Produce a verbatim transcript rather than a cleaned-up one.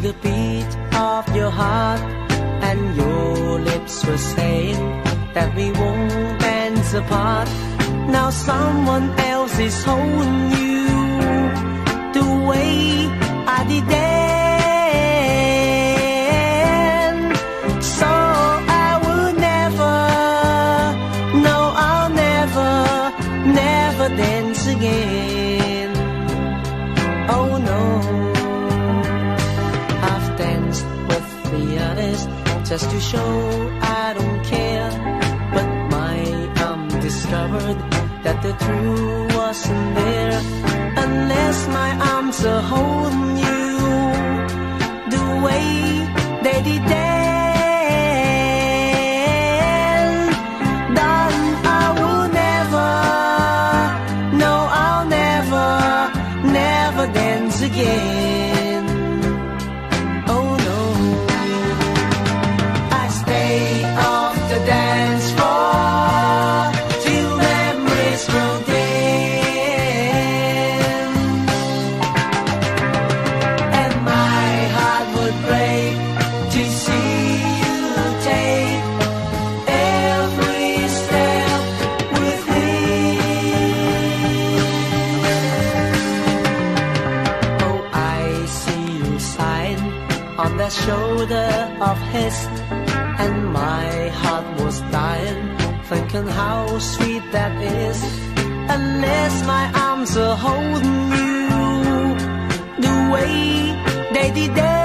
the beat of your heart, and your lips were saying that we won't dance apart. Now someone else is holding you the way I did then. So I will never, no, I'll never, never dance again. Oh no, I've danced with the others just to show I don't care, but my arm discovered that the truth wasn't there. Unless my arms are holding you the way they did then, darling, I will never, no, I'll never, never dance again. Oh no, I stay off the dance floor till memories grow dim, and my heart would break to see you take every step with me. Oh, I see you sign on that shoulder of his, and my heart was dying, thinking how sweet that is. Unless my arms are holding you the way they did then.